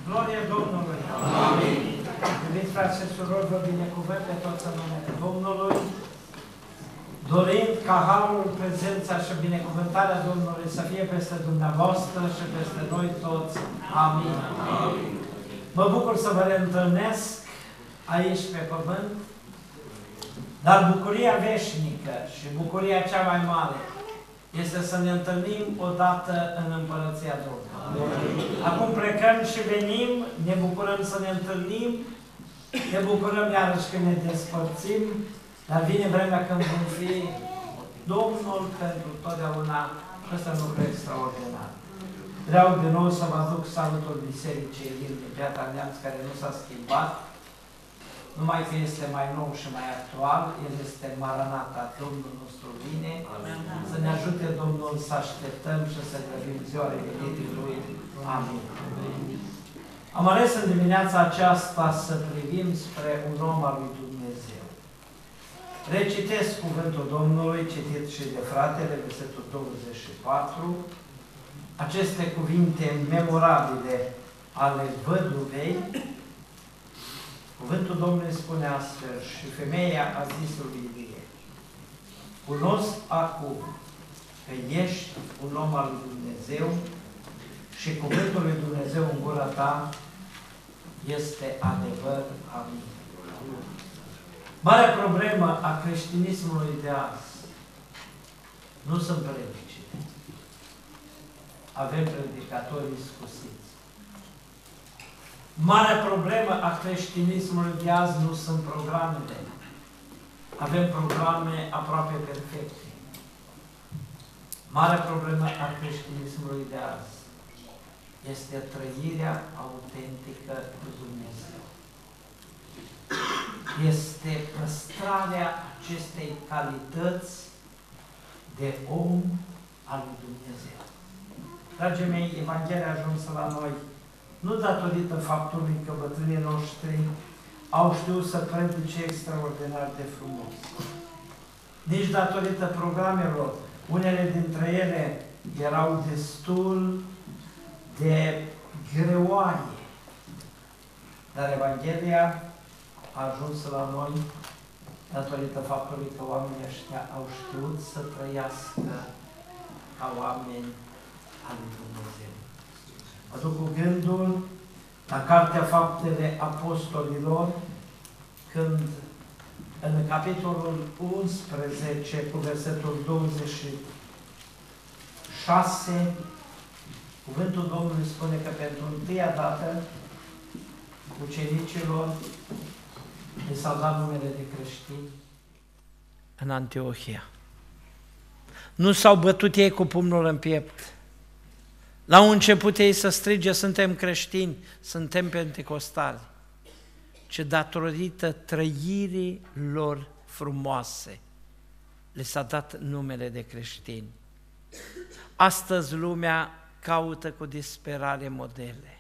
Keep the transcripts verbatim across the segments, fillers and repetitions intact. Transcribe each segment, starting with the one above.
Glorie Domnului! Amin! Iubiți frați și surori, vă binecuvânt pe toți în numele Domnului, dorind ca harul, prezența și binecuvântarea Domnului să fie peste dumneavoastră și peste noi toți. Amin! Amin! Mă bucur să vă reîntâlnesc aici pe pământ, dar bucuria veșnică și bucuria cea mai mare este să ne întâlnim odată în Împărăția Domnului. Acum plecăm și venim, ne bucurăm să ne întâlnim, ne bucurăm iarăși când ne despărțim, dar vine vremea când vom fi Domnul pentru totdeauna. Ăsta nu cred extraordinar. Vreau din nou să vă aduc salutul Bisericii din Piatra Neamț, care nu s-a schimbat, numai că este mai nou și mai actual. El este Maranata, Domnul nostru vine. Amin. Să ne ajute Domnul să așteptăm și să grăbim ziua revenirii Lui. Amin. Amin. Am ales în dimineața aceasta să privim spre un om al lui Dumnezeu. Recitesc cuvântul Domnului, citit și de fratele, versetul douăzeci și patru, aceste cuvinte memorabile ale văduvei. Cuvântul Domnului spune astfel: și femeia a zis lui Ilie: cunosc acum că ești un om al lui Dumnezeu și cuvântul lui Dumnezeu în gura ta este adevăr. Amin. Marea problemă a creștinismului de azi nu sunt predicile. Avem predicatori iscusiți. Marea problemă a creștinismului de azi nu sunt programele. Avem programe aproape perfecte. Marea problemă a creștinismului de azi este trăirea autentică cu Dumnezeu. Este păstrarea acestei calități de om al lui Dumnezeu. Dragii mei, Evanghelia a ajuns la noi nu datorită faptului că bătrânii noștri au știut să predice extraordinar de frumos, nici datorită programelor. Unele dintre ele erau destul de greoaie, dar Evanghelia a ajuns la noi datorită faptului că oamenii ăștia au știut să trăiască ca oameni al lui Dumnezeu. Aduc cu gândul la Cartea Faptele Apostolilor, când în capitolul unsprezece, cu versetul douăzeci și șase, cuvântul Domnului spune că pentru întâia dată ucenicilor li s-au dat numele de creștini în Antiohia. Nu s-au bătut ei cu pumnul în piept. La un început ei să strige: suntem creștini, suntem penticostali, ci datorită trăirii lor frumoase le s-a dat numele de creștini. Astăzi lumea caută cu disperare modele.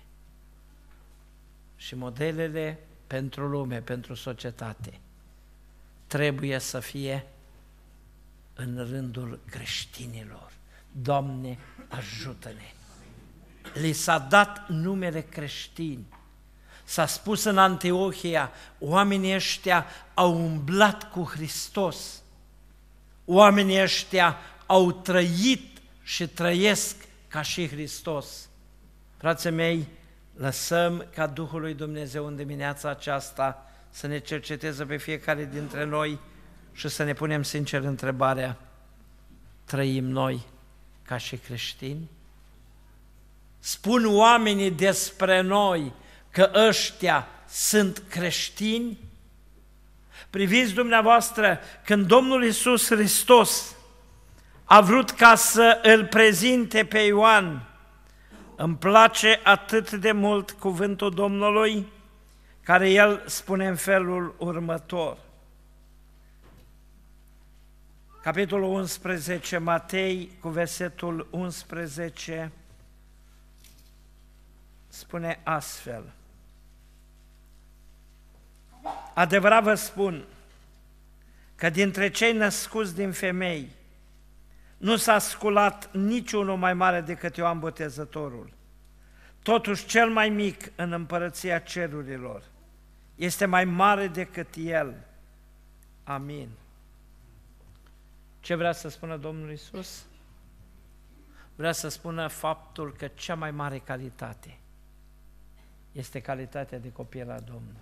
Și modelele pentru lume, pentru societate, trebuie să fie în rândul creștinilor. Doamne, ajută-ne! Li s-a dat numele creștini. S-a spus în Antiohia: oamenii ăștia au umblat cu Hristos. Oamenii ăștia au trăit și trăiesc ca și Hristos. Frații mei, lăsăm ca Duhul lui Dumnezeu în dimineața aceasta să ne cerceteze pe fiecare dintre noi și să ne punem sincer întrebarea: trăim noi ca și creștini? Spun oamenii despre noi că ăștia sunt creștini? Priviți dumneavoastră, când Domnul Iisus Hristos a vrut ca să îl prezinte pe Ioan, îmi place atât de mult cuvântul Domnului, care el spune în felul următor. Capitolul unsprezece, Matei, cu versetul unsprezece, spune astfel: adevărat vă spun că dintre cei născuți din femei nu s-a sculat niciunul mai mare decât Ioan Botezătorul, Totuși cel mai mic în împărăția cerurilor este mai mare decât el. Amin. Ce vrea să spună Domnul Iisus? Vrea să spună faptul că cea mai mare calitate este calitatea de copil al Domnului.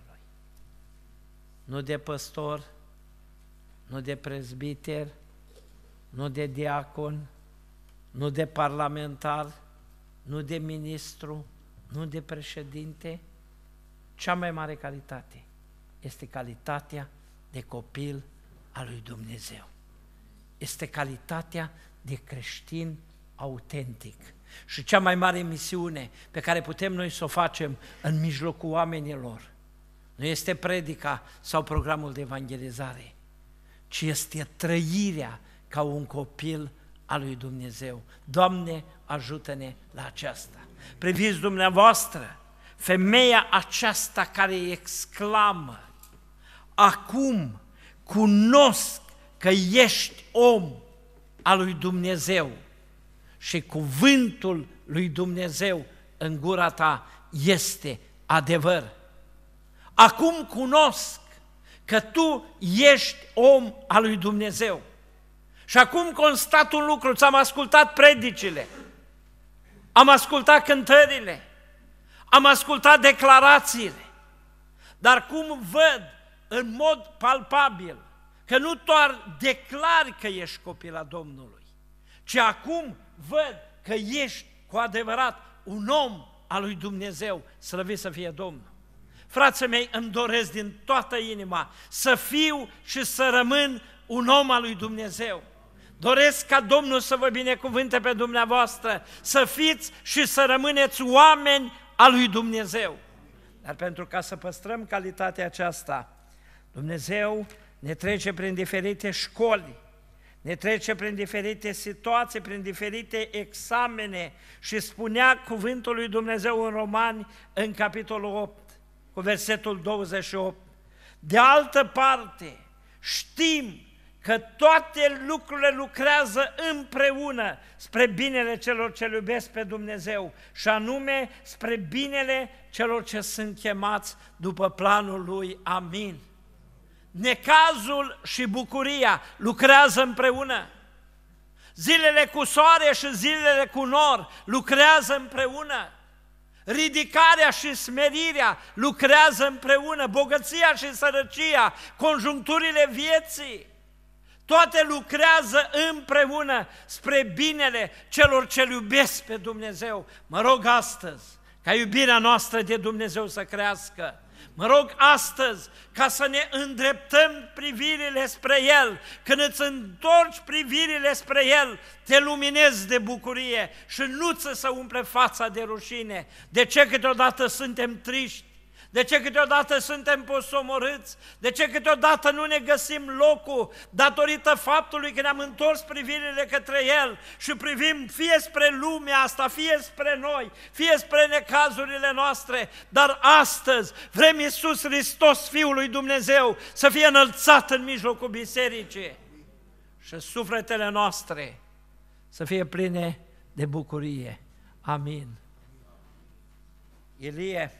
Nu de păstor, nu de prezbiter, nu de diacon, nu de parlamentar, nu de ministru, nu de președinte. Cea mai mare calitate este calitatea de copil al lui Dumnezeu. Este calitatea de creștin autentic. Și cea mai mare misiune pe care putem noi să o facem în mijlocul oamenilor nu este predica sau programul de evangelizare, ci este trăirea ca un copil al lui Dumnezeu. Doamne, ajută-ne la aceasta. Priviți dumneavoastră, femeia aceasta care exclamă: acum cunosc că ești om al lui Dumnezeu și cuvântul lui Dumnezeu în gura ta este adevăr. Acum cunosc că tu ești om al lui Dumnezeu. Și acum constat un lucru, ți-am ascultat predicile, am ascultat cântările, am ascultat declarațiile, dar cum văd în mod palpabil că nu doar declari că ești copil al Domnului, ci acum văd că ești cu adevărat un om al lui Dumnezeu, slăvit să fie Domnul. Frații mei, îmi doresc din toată inima să fiu și să rămân un om al lui Dumnezeu. Doresc ca Domnul să vă binecuvânte pe dumneavoastră, să fiți și să rămâneți oameni al lui Dumnezeu. Dar pentru ca să păstrăm calitatea aceasta, Dumnezeu ne trece prin diferite școli, ne trece prin diferite situații, prin diferite examene și spunea cuvântul lui Dumnezeu în Romani, în capitolul opt, cu versetul douăzeci și opt. De altă parte, știm că toate lucrurile lucrează împreună spre binele celor ce iubesc pe Dumnezeu și anume spre binele celor ce sunt chemați după planul Lui. Amin. Necazul și bucuria lucrează împreună. Zilele cu soare și zilele cu nor lucrează împreună. Ridicarea și smerirea lucrează împreună. Bogăția și sărăcia, conjuncturile vieții, toate lucrează împreună spre binele celor ce iubesc pe Dumnezeu. Mă rog astăzi ca iubirea noastră de Dumnezeu să crească. Mă rog astăzi ca să ne îndreptăm privirile spre El. Când îți întorci privirile spre El, te luminezi de bucurie și nu ți se umple fața de rușine. De ce câteodată suntem triști? De ce câteodată suntem posomorâți? De ce câteodată nu ne găsim locul datorită faptului că ne-am întors privirile către El și privim fie spre lumea asta, fie spre noi, fie spre necazurile noastre, dar astăzi vrem Iisus Hristos, Fiul lui Dumnezeu, să fie înălțat în mijlocul bisericii și sufletele noastre să fie pline de bucurie. Amin. Ilie,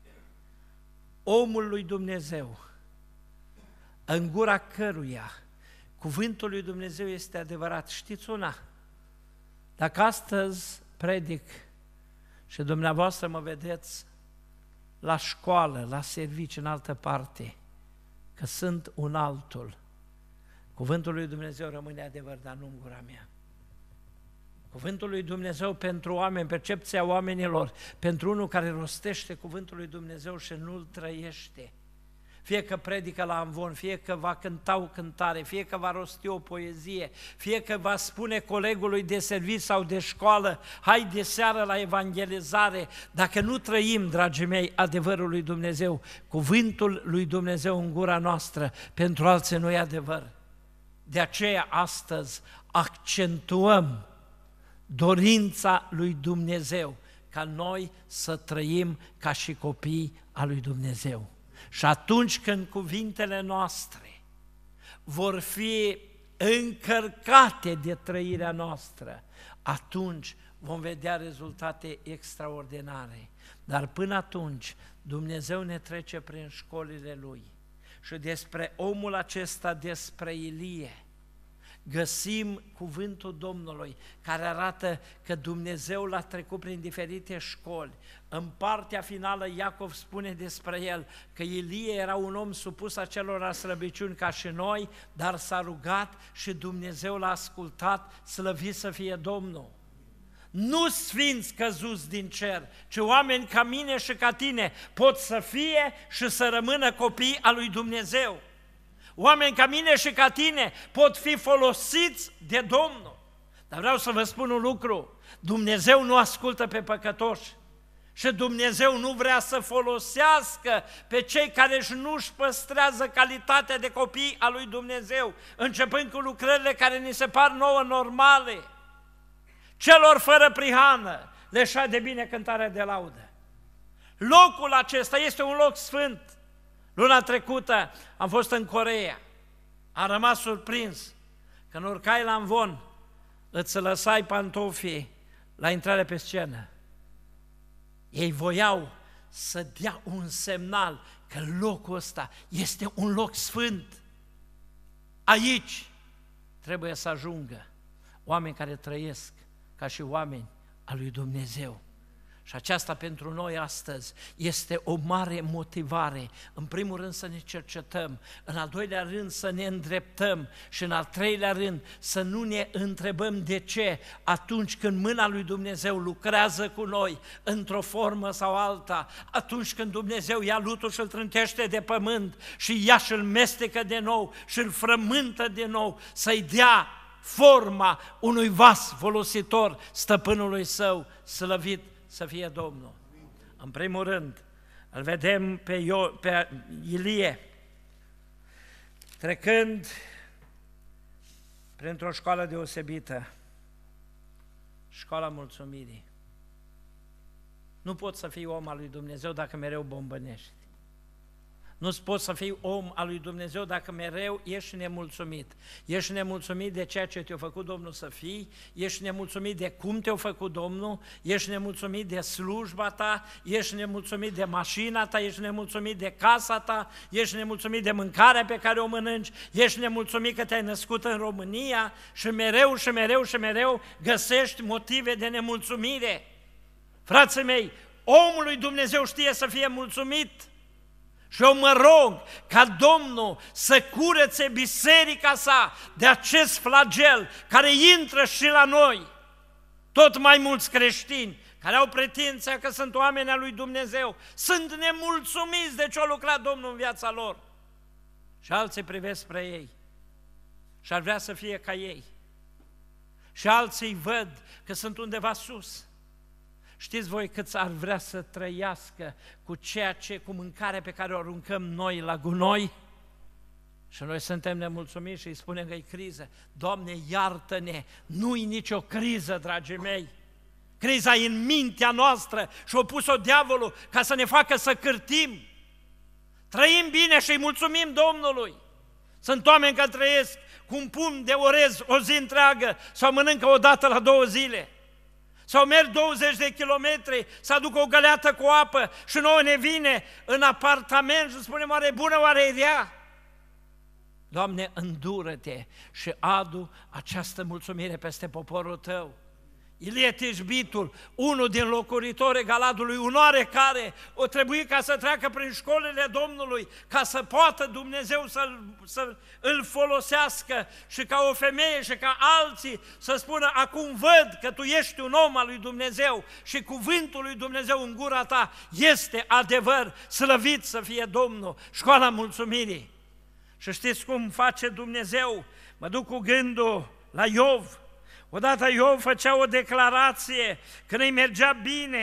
omul lui Dumnezeu, în gura căruia cuvântul lui Dumnezeu este adevărat. Știți una, dacă astăzi predic și dumneavoastră mă vedeți la școală, la serviciu, în altă parte, că sunt un altul, cuvântul lui Dumnezeu rămâne adevăr, dar nu în gura mea. Cuvântul lui Dumnezeu pentru oameni, percepția oamenilor, pentru unul care rostește cuvântul lui Dumnezeu și nu-l trăiește. Fie că predică la amvon, fie că va cânta o cântare, fie că va rosti o poezie, fie că va spune colegului de serviciu sau de școală, hai de seară la evangelizare. Dacă nu trăim, dragii mei, adevărul lui Dumnezeu, cuvântul lui Dumnezeu în gura noastră, pentru alții nu e adevăr. De aceea astăzi accentuăm dorința lui Dumnezeu, ca noi să trăim ca și copii al lui Dumnezeu. Și atunci când cuvintele noastre vor fi încărcate de trăirea noastră, atunci vom vedea rezultate extraordinare. Dar până atunci, Dumnezeu ne trece prin școlile Lui. Și despre omul acesta, despre Ilie, găsim cuvântul Domnului care arată că Dumnezeu l-a trecut prin diferite școli. În partea finală Iacov spune despre el că Ilie era un om supus acelora slăbiciuni ca și noi, dar s-a rugat și Dumnezeu l-a ascultat, slăvit să fie Domnul. Nu sfinți căzuți din cer, ci oameni ca mine și ca tine pot să fie și să rămână copii al lui Dumnezeu. Oameni ca mine și ca tine pot fi folosiți de Domnul. Dar vreau să vă spun un lucru, Dumnezeu nu ascultă pe păcătoși și Dumnezeu nu vrea să folosească pe cei care nu își păstrează calitatea de copii al lui Dumnezeu, începând cu lucrările care ni se par nouă normale. Celor fără prihană le șade bine cântarea de laudă. Locul acesta este un loc sfânt. Luna trecută am fost în Coreea, am rămas surprins. Când urcai la amvon, îți lăsai pantofii la intrare pe scenă. Ei voiau să dea un semnal că locul ăsta este un loc sfânt. Aici trebuie să ajungă oameni care trăiesc ca și oameni al lui Dumnezeu. Și aceasta pentru noi astăzi este o mare motivare. În primul rând să ne cercetăm, în al doilea rând să ne îndreptăm și în al treilea rând să nu ne întrebăm de ce atunci când mâna lui Dumnezeu lucrează cu noi într-o formă sau alta, atunci când Dumnezeu ia lutul și îl trântește de pământ și ia și îl mestecă de nou și îl frământă de nou, să-i dea forma unui vas folositor stăpânului său, slăvit să fie Domnul. În primul rând, îl vedem pe, Io, pe Ilie trecând printr-o școală deosebită, școala mulțumirii. Nu poți să fii om al lui Dumnezeu dacă mereu bombănești. Nu poți să fii om al lui Dumnezeu dacă mereu ești nemulțumit. Ești nemulțumit de ceea ce te-a făcut Domnul să fii, ești nemulțumit de cum te-a făcut Domnul, ești nemulțumit de slujba ta, ești nemulțumit de mașina ta, ești nemulțumit de casa ta, ești nemulțumit de mâncarea pe care o mănânci, ești nemulțumit că te-ai născut în România și mereu și mereu și mereu găsești motive de nemulțumire. Frații mei, omul lui Dumnezeu știe să fie mulțumit. Și eu mă rog ca Domnul să curățe biserica sa de acest flagel care intră și la noi. Tot mai mulți creștini care au pretinția că sunt oameni al lui Dumnezeu sunt nemulțumiți de ce a lucrat Domnul în viața lor. Și alții privesc spre ei și ar vrea să fie ca ei. Și alții văd că sunt undeva sus. Știți voi câți ar vrea să trăiască cu ceea ce, cu mâncarea pe care o aruncăm noi la gunoi? Și noi suntem nemulțumiți și îi spunem că e criză. Doamne, iartă-ne, nu-i nicio criză, dragii mei. Criza e în mintea noastră și a pus-o diavolul ca să ne facă să cârtim. Trăim bine și îi mulțumim Domnului. Sunt oameni care trăiesc cu un pumn de orez o zi întreagă sau mănâncă o dată la două zile. Sau merg douăzeci de kilometri să aducă o găleată cu apă și nouă ne vine în apartament și spunem, oare e bună, oare e rea? Doamne, îndură-te și adu această mulțumire peste poporul Tău. Ilie Tishbitul, unul din locuritorii Galadului, un oarecare, o trebuie ca să treacă prin școlile Domnului, ca să poată Dumnezeu să-l, să îl folosească și ca o femeie și ca alții să spună, acum văd că tu ești un om al lui Dumnezeu și cuvântul lui Dumnezeu în gura ta este adevăr, slăvit să fie Domnul, școala mulțumirii. Și știți cum face Dumnezeu? Mă duc cu gândul la Iov. Odată Iov făcea o declarație când îi mergea bine,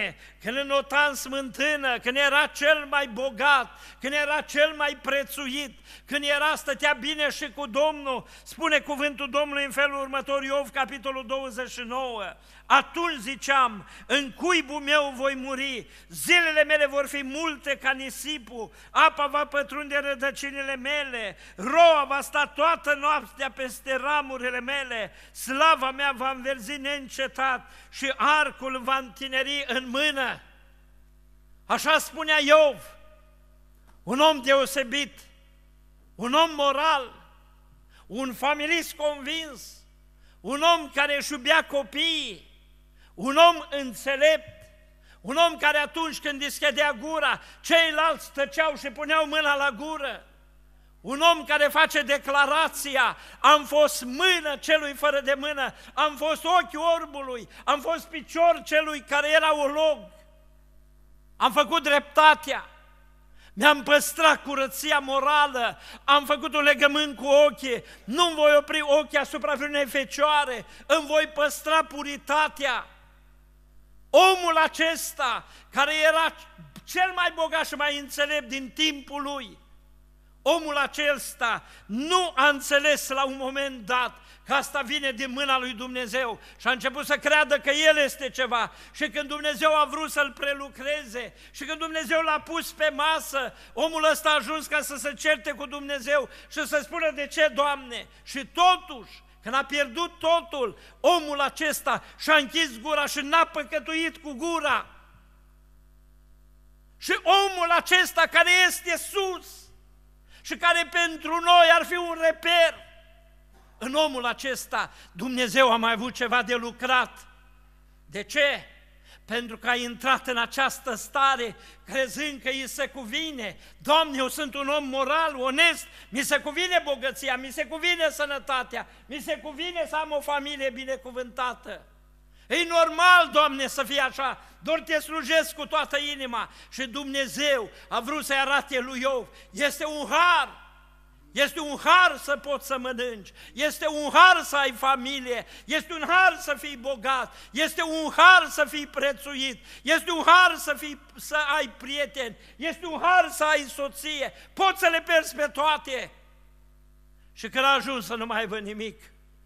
când înota în smântână, când era cel mai bogat, când era cel mai prețuit, când era, stătea bine și cu Domnul, spune cuvântul Domnului în felul următor, Iov, capitolul douăzeci și nouă, atunci ziceam, în cuibul meu voi muri, zilele mele vor fi multe ca nisipul, apa va pătrunde rădăcinile mele, roa va sta toată noaptea peste ramurile mele, slava mea va înverzi neîncetat și arcul va întineri în mână. Așa spunea Iov, un om deosebit, un om moral, un familist convins, un om care își iubea copiii, un om înțelept, un om care atunci când deschidea gura, ceilalți tăceau și puneau mâna la gură, un om care face declarația, am fost mână celui fără de mână, am fost ochi orbului, am fost picior celui care era olog, am făcut dreptatea, mi-am păstrat curăția morală, am făcut un legământ cu ochii, nu-mi voi opri ochii asupra vreunei fecioare, îmi voi păstra puritatea. Omul acesta, care era cel mai bogat și mai înțelept din timpul lui, omul acesta nu a înțeles la un moment dat că asta vine din mâna lui Dumnezeu și a început să creadă că El este ceva și când Dumnezeu a vrut să-l prelucreze și când Dumnezeu l-a pus pe masă, omul ăsta a ajuns ca să se certe cu Dumnezeu și să spună de ce, Doamne? Și totuși, când a pierdut totul, omul acesta și-a închis gura și n-a păcătuit cu gura. Și omul acesta care este sus și care pentru noi ar fi un reper, în omul acesta Dumnezeu a mai avut ceva de lucrat. De ce? Pentru că a intrat în această stare crezând că îi se cuvine. Doamne, eu sunt un om moral, onest, mi se cuvine bogăția, mi se cuvine sănătatea, mi se cuvine să am o familie binecuvântată. E normal, Doamne, să fie așa, doar te slujesc cu toată inima. Și Dumnezeu a vrut să-i arate lui Iov, este un har. Este un har să poți să mănânci, este un har să ai familie, este un har să fii bogat, este un har să fii prețuit, este un har să, fii, să ai prieteni, este un har să ai soție, poți să le pierzi pe toate. Și când a ajuns să nu mai aibă nimic,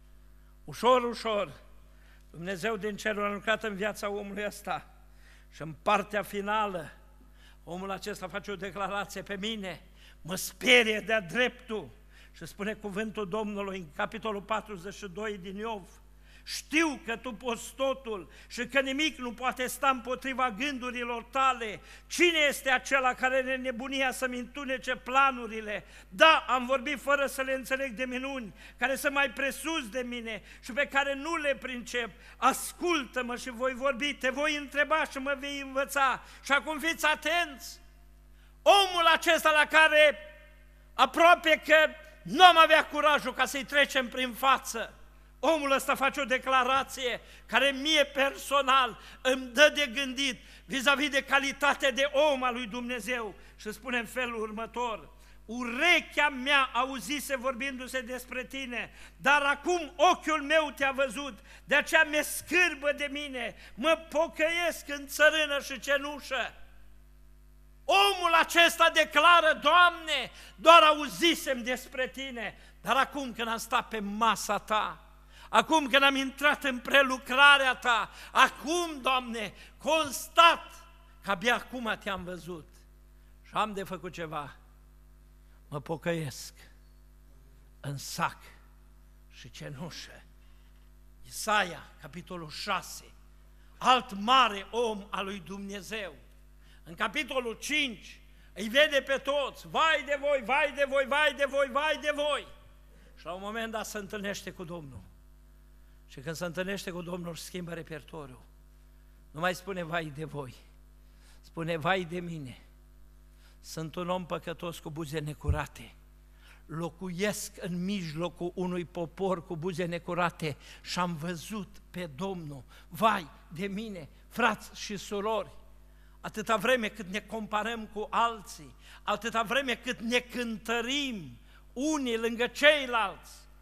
ușor, ușor, Dumnezeu din cerul a lucrat în viața omului ăsta și în partea finală, omul acesta face o declarație pe mine, mă sperie de-a dreptul și spune cuvântul Domnului în capitolul patruzeci și doi din Iov, știu că tu poți totul și că nimic nu poate sta împotriva gândurilor tale. Cine este acela care are nebunia să-mi întunece planurile? Da, am vorbit fără să le înțeleg de minuni, care sunt mai presus de mine și pe care nu le princep. Ascultă-mă și voi vorbi, te voi întreba și mă vei învăța. Și acum fiți atenți! Omul acesta la care aproape că nu am avea curajul ca să-i trecem prin față, omul ăsta face o declarație care mie personal îmi dă de gândit vis-a-vis de calitatea de om al lui Dumnezeu și spune în felul următor, urechea mea auzise vorbindu-se despre tine, dar acum ochiul meu te-a văzut, de aceea mi-e scârbă de mine, mă pocăiesc în țărână și cenușă. Omul acesta declară, Doamne, doar auzisem despre Tine, dar acum când am stat pe masa Ta, acum când am intrat în prelucrarea Ta, acum, Doamne, constat că abia acum Te-am văzut și am de făcut ceva. Mă pocăiesc în sac și cenușă. Isaia, capitolul șase, alt mare om al lui Dumnezeu. În capitolul cinci îi vede pe toți, vai de voi, vai de voi, vai de voi, vai de voi. Și la un moment dat se întâlnește cu Domnul. Și când se întâlnește cu Domnul își schimbă repertoriul. Nu mai spune vai de voi, spune vai de mine. Sunt un om păcătos cu buze necurate. Locuiesc în mijlocul unui popor cu buze necurate și am văzut pe Domnul. Vai de mine, frați și surori, atâta vreme cât ne comparăm cu alții, atâta vreme cât ne cântărim unii lângă ceilalți,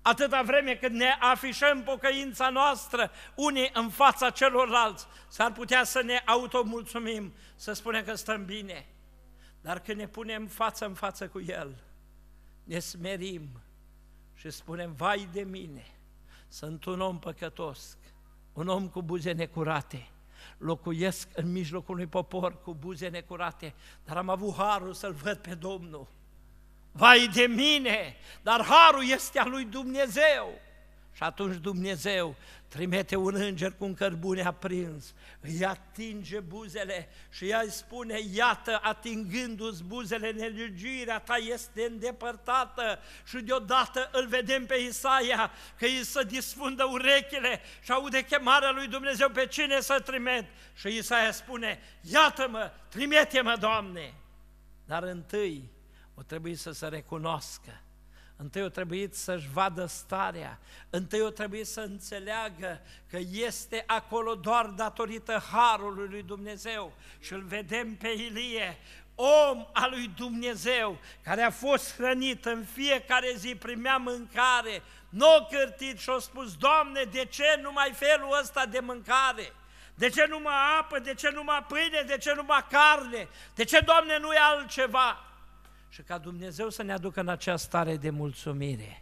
atâta vreme cât ne afișăm pocăința noastră unii în fața celorlalți, s-ar putea să ne automulțumim, să spunem că stăm bine. Dar când ne punem față în față cu El, ne smerim și spunem, vai de mine, sunt un om păcătos, un om cu buze necurate, locuiesc în mijlocul unui popor cu buze necurate, dar am avut harul să-L văd pe Domnul. Vai de mine, dar harul este al lui Dumnezeu. Și atunci Dumnezeu trimite un înger cu un cărbune aprins, îi atinge buzele și ea îi spune, iată, atingându-ți buzele, nelegiuirea ta este îndepărtată. Și deodată îl vedem pe Isaia că îi se disfundă urechile și aude chemarea lui Dumnezeu, pe cine să trimit? Și Isaia spune, iată-mă, trimite-mă, Doamne! Dar întâi o trebuie să se recunoască, întâi o trebuie să-și vadă starea, întâi o trebuie să înțeleagă că este acolo doar datorită harului lui Dumnezeu. Și îl vedem pe Ilie, om al lui Dumnezeu, care a fost hrănit în fiecare zi, primea mâncare, n-o cârtit și a spus, Doamne, de ce numai felul ăsta de mâncare? De ce numai apă? De ce numai pâine? De ce numai carne? De ce, Doamne, nu e altceva? Și ca Dumnezeu să ne aducă în această stare de mulțumire,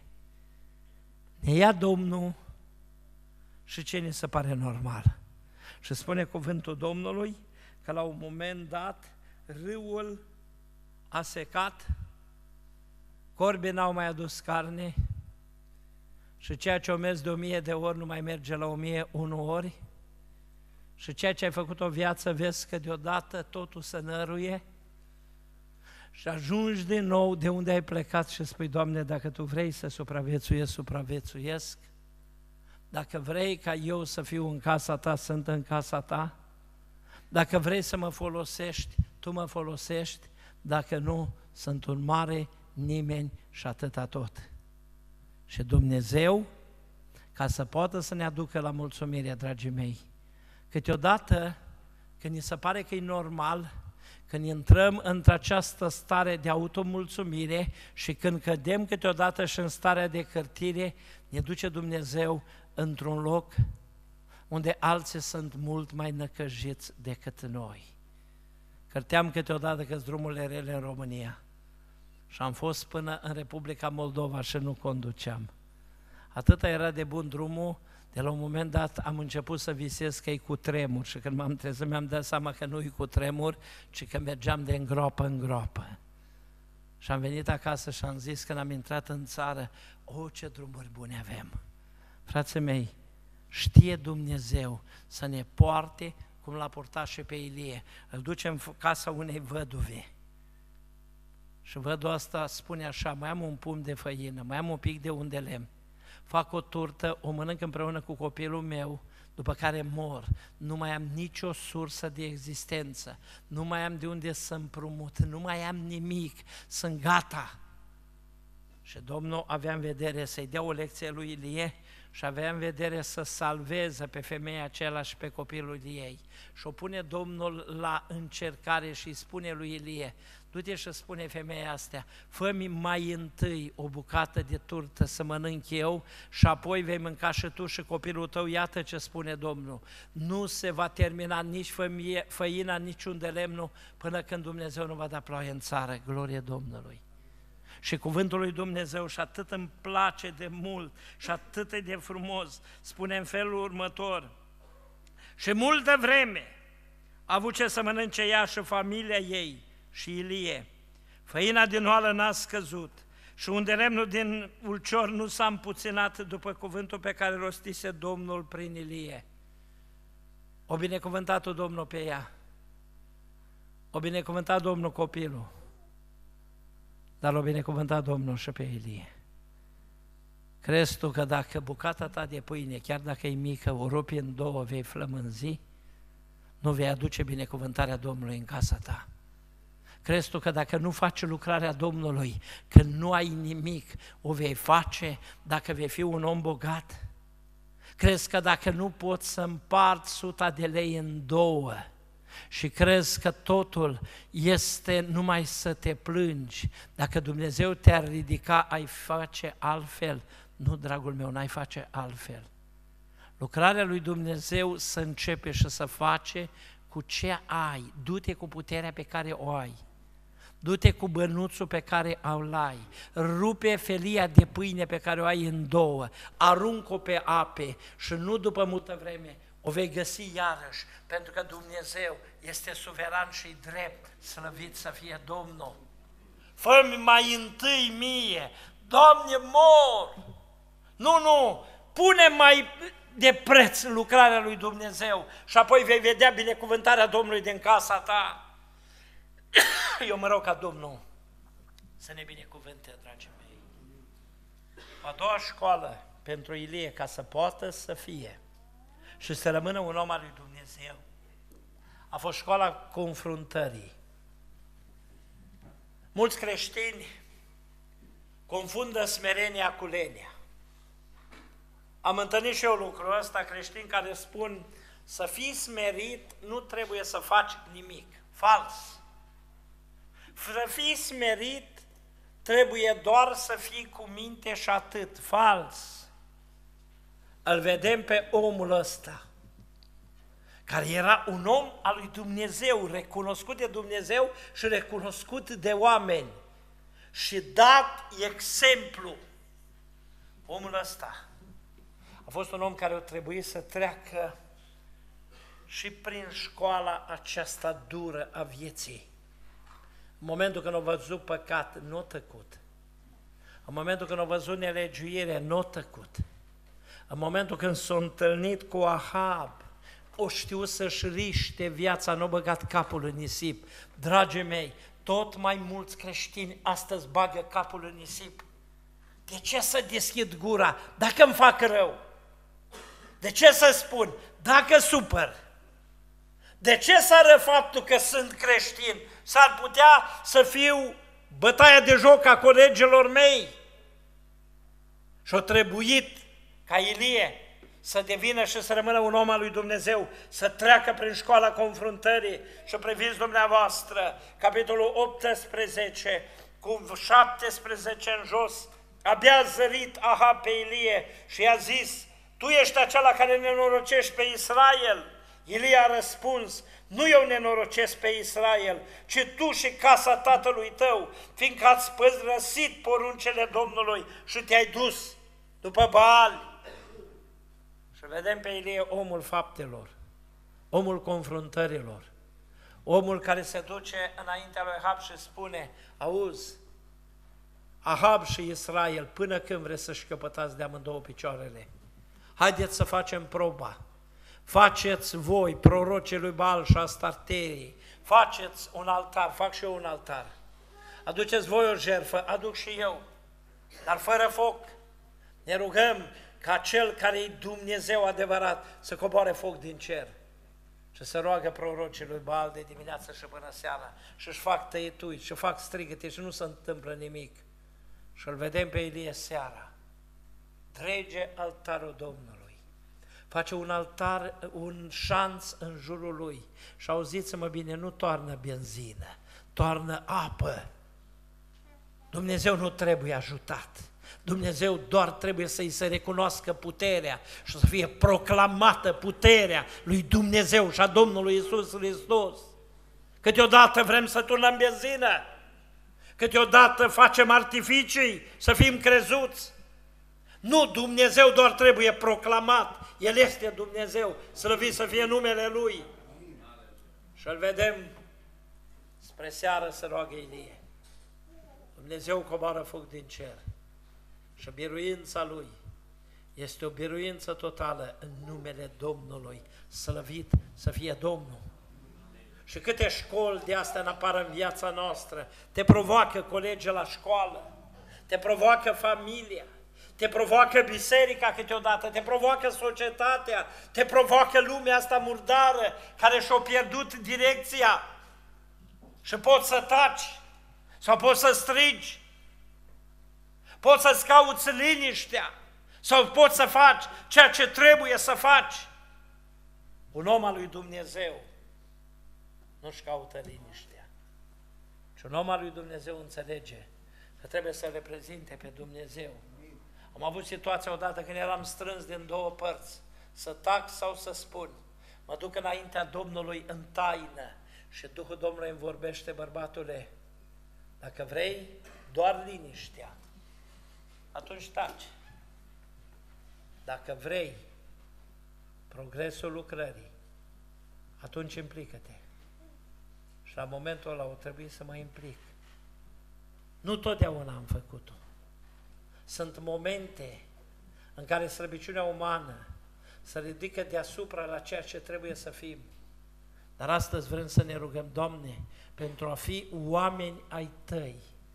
ne ia Domnul și ce ne se pare normal. Și spune cuvântul Domnului că la un moment dat râul a secat, corbii n-au mai adus carne și ceea ce o mers de o mie de ori nu mai merge la o mie unu ori și ceea ce ai făcut o viață vezi că deodată totul se năruie. Și ajungi din nou de unde ai plecat și spui, Doamne, dacă Tu vrei să supraviețuiesc, supraviețuiesc. Dacă vrei ca eu să fiu în casa Ta, sunt în casa Ta. Dacă vrei să mă folosești, Tu mă folosești. Dacă nu, sunt un mare nimeni și atâta tot. Și Dumnezeu, ca să poată să ne aducă la mulțumire, dragii mei, câteodată, când ni se pare că e normal, când intrăm într-această stare de automulțumire și când cădem câteodată și în starea de cârtire, ne duce Dumnezeu într-un loc unde alții sunt mult mai năcăjiți decât noi. Cârteam câteodată că-s drumurile rele în România și am fost până în Republica Moldova și nu conduceam. Atâta era de bun drumul, de la un moment dat am început să visez că e cu tremur și când m-am trezit mi-am dat seama că nu e cu tremur, ci că mergeam de îngropă în groapă. Și am venit acasă și am zis când am intrat în țară, o, ce drumuri bune avem! Frații mei, știe Dumnezeu să ne poarte cum l-a purtat și pe Ilie. Îl ducem în casa unei văduve. Și văduva asta spune așa, mai am un pumn de făină, mai am un pic de unt de lemn. Fac o turtă, o mănânc împreună cu copilul meu, după care mor. Nu mai am nicio sursă de existență, nu mai am de unde să împrumut, nu mai am nimic, sunt gata. Și Domnul avea în vedere să-i dea o lecție lui Ilie și avea în vedere să salveze pe femeia aceea și pe copilul ei. Și o pune Domnul la încercare și îi spune lui Ilie, du-te și spune femeia astea, fă-mi mai întâi o bucată de turtă să mănânc eu și apoi vei mânca și tu și copilul tău, iată ce spune Domnul. Nu se va termina nici fămie, făina, nici un de lemnul până când Dumnezeu nu va da ploaie în țară, glorie Domnului. Și cuvântul lui Dumnezeu și atât îmi place de mult și atât de frumos, spune în felul următor, și multă vreme a avut ce să mănânce ea și familia ei și Ilie. Făina din oală n-a scăzut și unde lemnul din ulcior nu s-a împuținat după cuvântul pe care rostise Domnul prin Ilie. O binecuvântat-o Domnul pe ea, o binecuvântat Domnul copilul, dar l-a binecuvântat Domnul și pe Ilie. Crezi tu că dacă bucata ta de pâine, chiar dacă e mică, o rupi în două, vei flămânzi, nu vei aduce binecuvântarea Domnului în casa ta? Crezi tu că dacă nu faci lucrarea Domnului, că nu ai nimic, o vei face dacă vei fi un om bogat? Crezi că dacă nu poți să împarți suta de lei în două și crezi că totul este numai să te plângi, dacă Dumnezeu te-ar ridica, ai face altfel? Nu, dragul meu, n-ai face altfel. Lucrarea lui Dumnezeu să începe și să face cu ce ai. Du-te cu puterea pe care o ai. Du-te cu bănuțul pe care o ai. Rupe felia de pâine pe care o ai în două. Aruncă-o pe ape și nu după multă vreme o vei găsi iarăși, pentru că Dumnezeu este suveran și drept, slăvit să fie Domnul. Fă-mi mai întâi mie, Doamne, mor! Nu, nu, pune mai de preț lucrarea lui Dumnezeu și apoi vei vedea binecuvântarea Domnului din casa ta. Eu mă rog ca Domnul să ne binecuvânte, dragii mei. A doua școală pentru Ilie, ca să poată să fie și să rămână un om al lui Dumnezeu, a fost școala confruntării. Mulți creștini confundă smerenia cu lenia. Am întâlnit și eu lucrul ăsta, creștini care spun să fii smerit nu trebuie să faci nimic. Fals. Să fii smerit trebuie doar să fii cu minte și atât. Fals. Îl vedem pe omul ăsta, care era un om al lui Dumnezeu, recunoscut de Dumnezeu și recunoscut de oameni și dat exemplu. Omul ăsta a fost un om care a trebuit să treacă și prin școala aceasta dură a vieții. În momentul când a văzut păcat, nu a tăcut. În momentul când a văzut nelegiuire, nu a tăcut. În momentul când s-a întâlnit cu Ahab, o știu să-și riște viața, nu a băgat capul în nisip. Dragii mei, tot mai mulți creștini astăzi bagă capul în nisip. De ce să deschid gura dacă îmi fac rău? De ce să spun dacă supăr? De ce să arăt faptul că sunt creștin? S-ar putea să fiu bătaia de joc a colegilor mei. Și-a trebuit ca Ilie să devină și să rămână un om al lui Dumnezeu, să treacă prin școala confruntării. Și priviți dumneavoastră, capitolul optsprezece, cu șaptesprezece în jos, abia zărit Ahab pe Ilie și i-a zis: tu ești acela care nenorocești pe Israel? Ilie a răspuns: nu eu nenorocesc pe Israel, ci tu și casa tatălui tău, fiindcă ați părăsit poruncele Domnului și te-ai dus după Baal. Și vedem pe Ilie omul faptelor, omul confruntărilor, omul care se duce înaintea lui Ahab și spune: auzi, Ahab și Israel, până când vreți să-și căpătați de amândouă picioarele? Haideți să facem proba. Faceți voi, prorocii lui Baal și Astarterii, faceți un altar, fac și eu un altar. Aduceți voi o jertfă, aduc și eu, dar fără foc. Ne rugăm ca cel care e Dumnezeu adevărat să coboare foc din cer și să roagă prorocii lui Baal de dimineață și până seara și își fac tăietui și fac strigăte și nu se întâmplă nimic. Și îl vedem pe Ilie seara. Trege altarul Domnului, face un altar, un șanț în jurul lui și auziți-mă bine, nu toarnă benzină, toarnă apă. Dumnezeu nu trebuie ajutat, Dumnezeu doar trebuie să-i se recunoască puterea și să fie proclamată puterea lui Dumnezeu și a Domnului Iisus Hristos. Câteodată vrem să turnăm benzină, câteodată facem artificii să fim crezuți. Nu, Dumnezeu doar trebuie proclamat, El este Dumnezeu, slăvit să fie numele Lui. Și îl vedem spre seară să roagă Ilie. Dumnezeu coboară foc din cer și biruința Lui este o biruință totală în numele Domnului, slăvit să fie Domnul. Și câte școli de astea în apară în viața noastră, te provoacă colegii la școală, te provoacă familia, te provoacă biserica câteodată, te provoacă societatea, te provoacă lumea asta murdară care și-a pierdut direcția și poți să taci sau poți să strigi, poți să-ți cauți liniștea sau poți să faci ceea ce trebuie să faci. Un om al lui Dumnezeu nu-și caută liniștea, ci un om al lui Dumnezeu înțelege că trebuie să reprezinte pe Dumnezeu. Am avut situația odată când eram strâns din două părți, să tac sau să spun. Mă duc înaintea Domnului în taină și Duhul Domnului îmi vorbește: bărbatule, dacă vrei doar liniștea, atunci taci. Dacă vrei progresul lucrării, atunci implică-te. Și la momentul ăla o trebuie să mă implic. Nu totdeauna am făcut-o. Sunt momente în care slăbiciunea umană se ridică deasupra la ceea ce trebuie să fim. Dar astăzi vrem să ne rugăm: Doamne, pentru a fi oameni ai Tăi,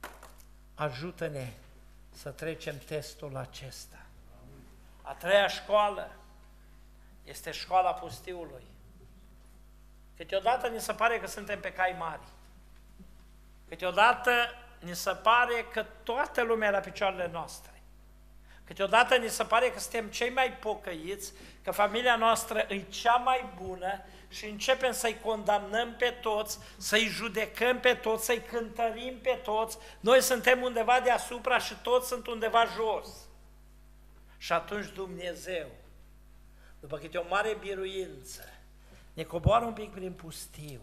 ajută-ne să trecem testul acesta. A treia școală este școala pustiului. Câteodată ni se pare că suntem pe cai mari. Câteodată ni se pare că toată lumea e la picioarele noastre. Câteodată ni se pare că suntem cei mai pocăiți, că familia noastră e cea mai bună și începem să-i condamnăm pe toți, să-i judecăm pe toți, să-i cântărim pe toți. Noi suntem undeva deasupra și toți sunt undeva jos. Și atunci Dumnezeu, după câte o mare biruință, ne coboară un pic prin pustiu,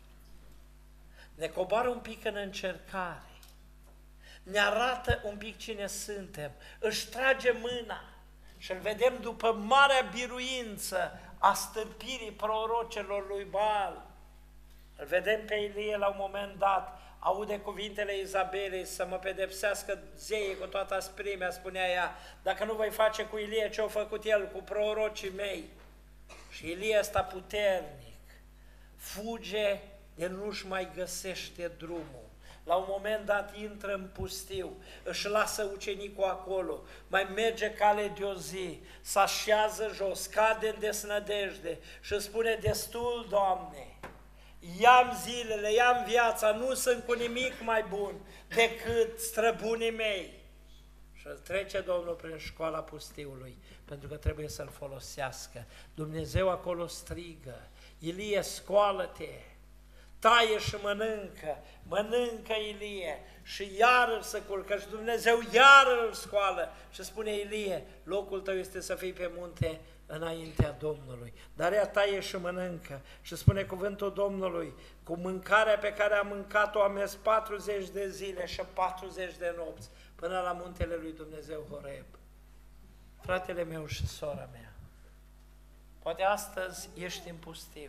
ne coboară un pic în încercare, ne arată un pic cine suntem, își trage mâna și îl vedem după marea biruință a stârpirii prorocelor lui Baal. Îl vedem pe Ilie la un moment dat, aude cuvintele Izabelei: să mă pedepsească zeii cu toată asprimea, spunea ea, dacă nu voi face cu Ilie ce-a făcut el cu prorocii mei. Și Ilie ăsta puternic fuge de nu-și mai găsește drumul. La un moment dat intră în pustiu, își lasă ucenicul acolo, mai merge cale de o zi, se așează jos, cade în desnădejde și îți spune: destul, Doamne, i-am zilele, i-am viața, nu sunt cu nimic mai bun decât străbunii mei. Și îl trece Domnul prin școala pustiului, pentru că trebuie să-l folosească. Dumnezeu acolo strigă: Ilie, scoală-te! Taie și mănâncă, mănâncă Ilie și iar se culcă și Dumnezeu iar îl scoală și spune: Ilie, locul tău este să fii pe munte înaintea Domnului. Dar ea taie și mănâncă și spune cuvântul Domnului: cu mâncarea pe care a mâncat-o a mers patruzeci de zile și patruzeci de nopți până la muntele lui Dumnezeu Horeb. Fratele meu și sora mea, poate astăzi ești în pustiu.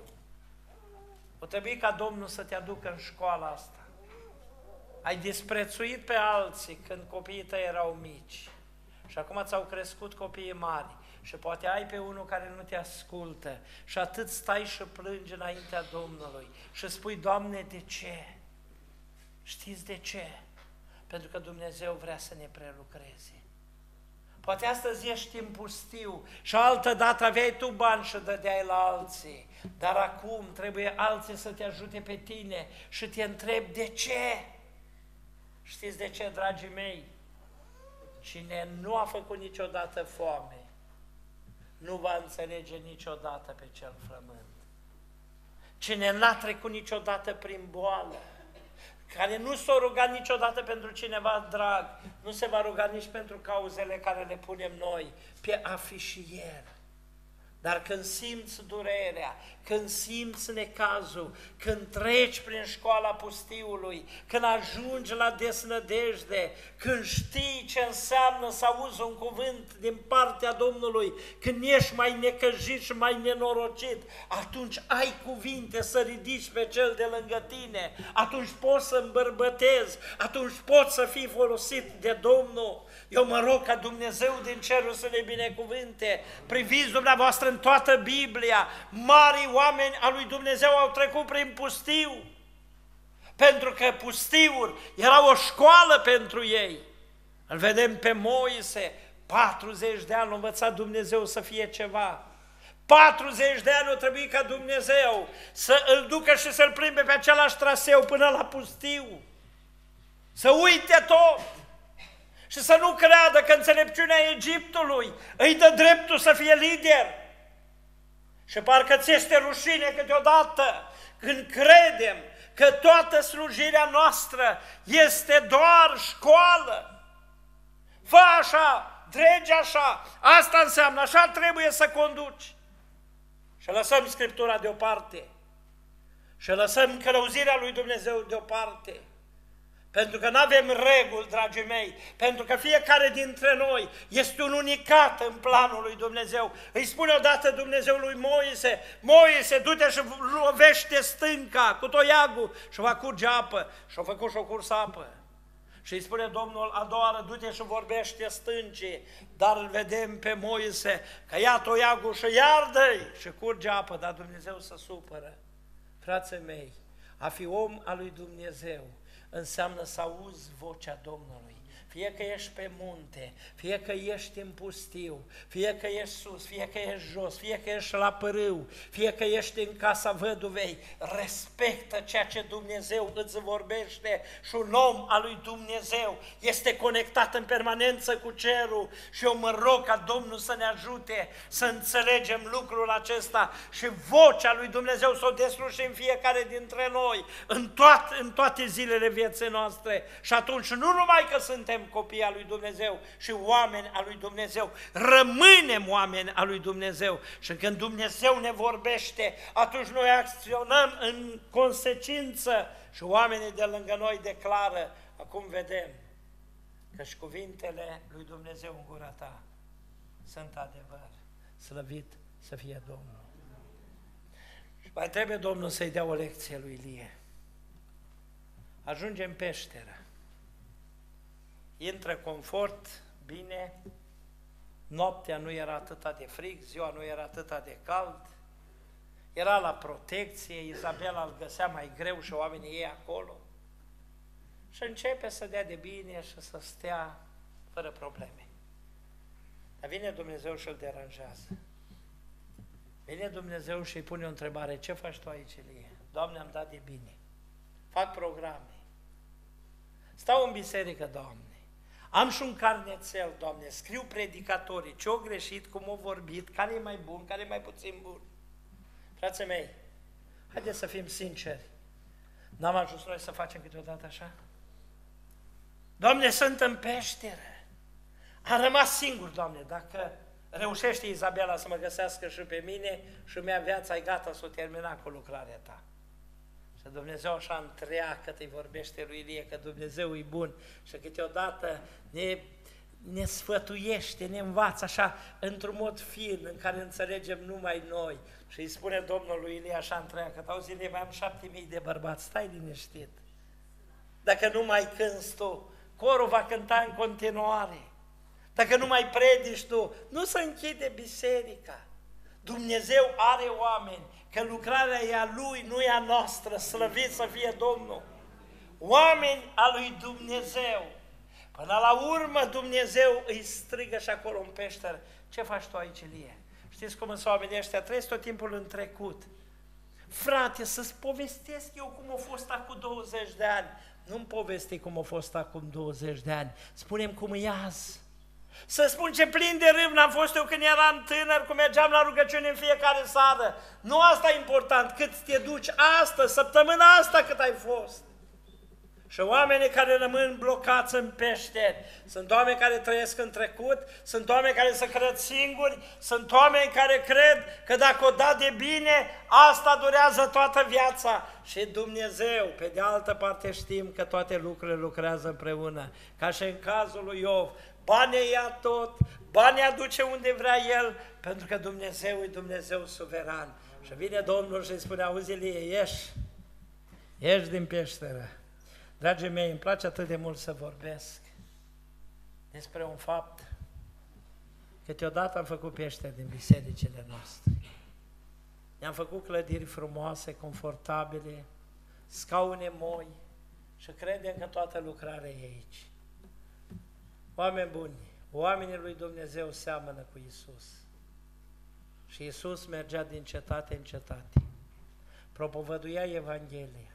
O trebuie ca Domnul să te aducă în școala asta. Ai disprețuit pe alții când copiii tăi erau mici și acum ți-au crescut copiii mari și poate ai pe unul care nu te ascultă și atât stai și plângi înaintea Domnului și spui: Doamne, de ce? Știți de ce? Pentru că Dumnezeu vrea să ne prelucreze. Poate astăzi ești în pustiu și altă dată aveai tu bani și dădeai la alții, dar acum trebuie alții să te ajute pe tine și te întrebi: de ce? Știți de ce, dragii mei? Cine nu a făcut niciodată foame, nu va înțelege niciodată pe cel frământ. Cine n-a trecut niciodată prin boală, care nu s-a rugat niciodată pentru cineva drag, nu se va ruga nici pentru cauzele care le punem noi pe afișier. Dar când simți durerea, când simți necazul, când treci prin școala pustiului, când ajungi la desnădejde, când știi ce înseamnă să auzi un cuvânt din partea Domnului, când ești mai necăjit și mai nenorocit, atunci ai cuvinte să ridici pe cel de lângă tine, atunci poți să îmbărbătezi, atunci poți să fii folosit de Domnul. Eu mă rog ca Dumnezeu din cerul să ne binecuvinte. Priviți dumneavoastră în toată Biblia, mari oameni al lui Dumnezeu au trecut prin pustiu, pentru că pustiul era o școală pentru ei. Îl vedem pe Moise, patruzeci de ani a învățat Dumnezeu să fie ceva. patruzeci de ani a trebuit ca Dumnezeu să îl ducă și să-l plimbe pe același traseu până la pustiu. Să uite tot și să nu creadă că înțelepciunea Egiptului îi dă dreptul să fie lider. Și parcă ți este rușine câteodată când credem că toată slujirea noastră este doar școală. Fă așa dregi așa, asta înseamnă, așa trebuie să conduci. Și lăsăm Scriptura deoparte și lăsăm călăuzirea lui Dumnezeu deoparte. Pentru că nu avem reguli, dragii mei, pentru că fiecare dintre noi este un unicat în planul lui Dumnezeu. Îi spune odată Dumnezeu lui Moise, Moise, du-te și lovește stânca cu toiagul și va curge apă. Și-a făcut și-o curs apă. Și îi spune Domnul a doua oară, du-te și vorbește stâncii, dar îl vedem pe Moise că ia toiagul și iardă-i și curge apă, dar Dumnezeu se supără. Frații mei, a fi om al lui Dumnezeu înseamnă să auzi vocea Domnului. Fie că ești pe munte, fie că ești în pustiu, fie că ești sus, fie că ești jos, fie că ești la pârâu, fie că ești în casa văduvei, respectă ceea ce Dumnezeu îți vorbește și un om al lui Dumnezeu este conectat în permanență cu cerul și eu mă rog ca Domnul să ne ajute să înțelegem lucrul acesta și vocea lui Dumnezeu să o deslușim fiecare dintre noi în toate, în toate zilele vieții noastre și atunci nu numai că suntem copii al lui Dumnezeu și oameni al lui Dumnezeu, rămânem oameni al lui Dumnezeu și când Dumnezeu ne vorbește, atunci noi acționăm în consecință și oamenii de lângă noi declară, acum vedem că și cuvintele lui Dumnezeu în gura ta sunt adevăr, slăvit să fie Domnul. Și mai trebuie Domnul să-i dea o lecție lui Ilie. Ajunge în peșteră. Intră confort, bine, noaptea nu era atâta de frig, ziua nu era atâta de cald, era la protecție, Izabela îl găsea mai greu și oamenii ei acolo și începe să dea de bine și să stea fără probleme. Dar vine Dumnezeu și îl deranjează. Vine Dumnezeu și îi pune o întrebare, ce faci tu aici, Ilie? Doamne, am dat de bine, fac programe, stau în biserică, Doamne, am și un carnețel, Doamne, scriu predicatorii, ce-au greșit, cum au vorbit, care e mai bun, care e mai puțin bun. Frații mei, haideți să fim sinceri, n-am ajuns noi să facem câteodată așa? Doamne, sunt în peșteră, am rămas singur, Doamne, dacă reușește Izabela să mă găsească și pe mine și mi-a viața e gata să o termina cu lucrarea ta. Și Dumnezeu așa întreagă, îi vorbește lui Ilie că Dumnezeu e bun și câteodată ne, ne sfătuiește, ne învață așa într-un mod fin în care înțelegem numai noi. Și îi spune Domnul lui Ilie așa întreagă, auzi Ilie, mai am șapte mii de bărbați, stai liniștit. Dacă nu mai cânți tu, corul va cânta în continuare. Dacă nu mai predici tu, nu se închide biserica. Dumnezeu are oameni, că lucrarea e a Lui, nu e a noastră, slăvit să fie Domnul. Oameni a lui Dumnezeu. Până la urmă Dumnezeu îi strigă și acolo în peșteră. Ce faci tu aici, Ilie? Știți cum sunt oamenii ăștia? Trăiesc tot timpul în trecut. Frate, să-ți povestesc eu cum a fost acum douăzeci de ani. Nu-mi povesti cum a fost acum douăzeci de ani. Spune-mi cum e azi. Să spun ce plin de râvnă am fost eu când eram tânăr, cum mergeam la rugăciune în fiecare seară. Nu asta e important, cât te duci astăzi, săptămâna asta cât ai fost. Și oamenii care rămân blocați în peșteri, sunt oameni care trăiesc în trecut, sunt oameni care se cred singuri, sunt oameni care cred că dacă o da de bine, asta durează toată viața. Și Dumnezeu, pe de altă parte știm că toate lucrurile lucrează împreună, ca și în cazul lui Iov. Banii ia tot, banii aduce unde vrea el, pentru că Dumnezeu e Dumnezeu suveran. Și vine Domnul și îi spune, auzi Ilie, ieși, ieși din peșteră. Dragii mei, îmi place atât de mult să vorbesc despre un fapt. Câteodată am făcut peșteri din bisericile noastre. Ne-am făcut clădiri frumoase, confortabile, scaune moi și credem că toată lucrarea e aici. Oameni buni, oamenii lui Dumnezeu seamănă cu Iisus. Și Iisus mergea din cetate în cetate, propovăduia Evanghelia,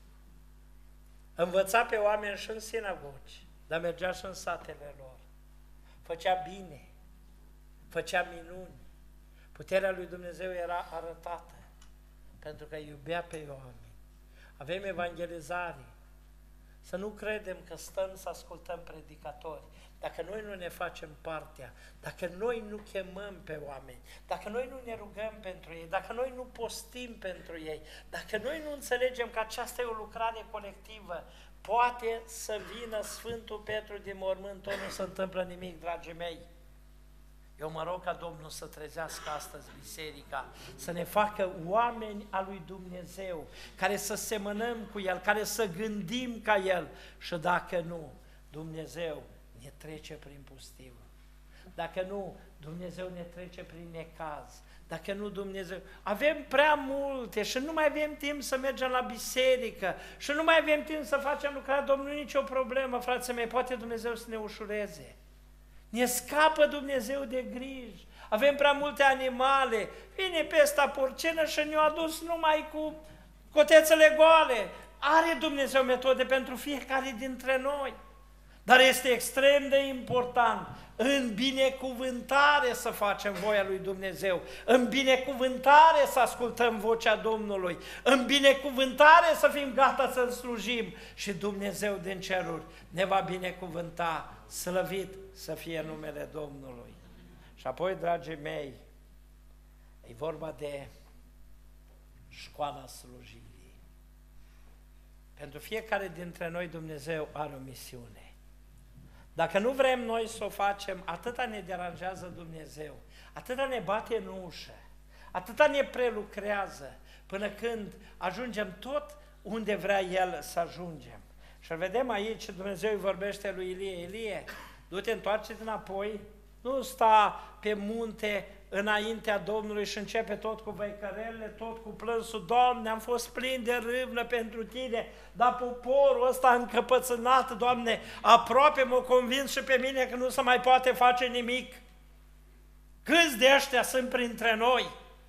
învăța pe oameni și în sinagogi, dar mergea și în satele lor, făcea bine, făcea minuni. Puterea lui Dumnezeu era arătată, pentru că iubea pe oameni. Avem evangelizare, Să nu credem că stăm să ascultăm predicatori. Dacă noi nu ne facem partea, dacă noi nu chemăm pe oameni, dacă noi nu ne rugăm pentru ei, dacă noi nu postim pentru ei, dacă noi nu înțelegem că aceasta e o lucrare colectivă, poate să vină Sfântul Petru din mormânt, tot nu se întâmplă nimic, dragii mei. Eu mă rog ca Domnul să trezească astăzi biserica, să ne facă oameni al lui Dumnezeu, care să semănăm cu El, care să gândim ca El și dacă nu, Dumnezeu ne trece prin pustiu. Dacă nu, Dumnezeu ne trece prin necaz. Dacă nu, Dumnezeu... Avem prea multe și nu mai avem timp să mergem la biserică și nu mai avem timp să facem lucrarea Domnului, nicio problemă, frații mei, poate Dumnezeu să ne ușureze. Ne scapă Dumnezeu de griji. Avem prea multe animale. Vine pesta porcină și ne-a adus numai cu cotețele goale. Are Dumnezeu metode pentru fiecare dintre noi. Dar este extrem de important în binecuvântare să facem voia lui Dumnezeu, în binecuvântare să ascultăm vocea Domnului, în binecuvântare să fim gata să-L slujim și Dumnezeu din ceruri ne va binecuvânta, slăvit să fie numele Domnului. Și apoi, dragii mei, e vorba de școala slujirii. Pentru fiecare dintre noi Dumnezeu are o misiune. Dacă nu vrem noi să o facem, atâta ne deranjează Dumnezeu, atâta ne bate în ușă, atâta ne prelucrează, până când ajungem tot unde vrea El să ajungem. Și vedem aici, Dumnezeu îi vorbește lui Ilie, Ilie, du-te, întoarce-te înapoi, nu sta pe munte înaintea Domnului și începe tot cu văicărelele, tot cu plânsul, Doamne, am fost plin de râvnă pentru Tine, dar poporul ăsta încăpățânat, Doamne, aproape m-a convins și pe mine că nu se mai poate face nimic. Câți de ăștia sunt printre noi?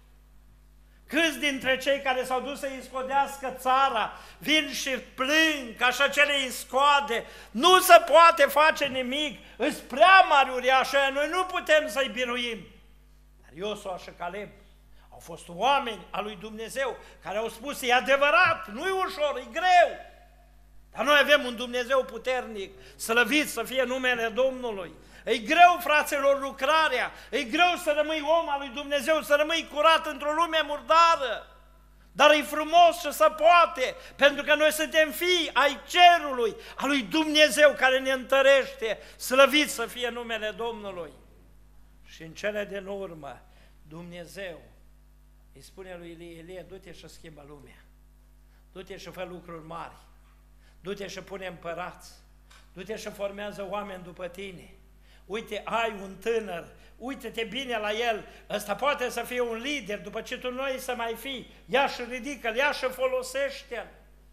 Câți dintre cei care s-au dus să-i scodească țara vin și plâng că așa ce le scoade, nu se poate face nimic, îs prea mari uriași, noi nu putem să-i biruim. Dar Iosua și Caleb au fost oameni al lui Dumnezeu care au spus, e adevărat, nu e ușor, e greu, dar noi avem un Dumnezeu puternic, slăvit să fie numele Domnului. E greu, fraților, lucrarea, e greu să rămâi om al lui Dumnezeu, să rămâi curat într-o lume murdară, dar e frumos și se poate, pentru că noi suntem fii ai cerului, al lui Dumnezeu care ne întărește, slăvit să fie numele Domnului. Și în cele din urmă, Dumnezeu îi spune lui Ilie, Ilie, du-te și schimbă lumea, du-te și fă lucruri mari, du-te și pune împărați, du-te și formează oameni după tine. Uite, ai un tânăr, uite-te bine la el, ăsta poate să fie un lider, după ce tu noi să mai fii, ia și ridică-l, ia și folosește-l.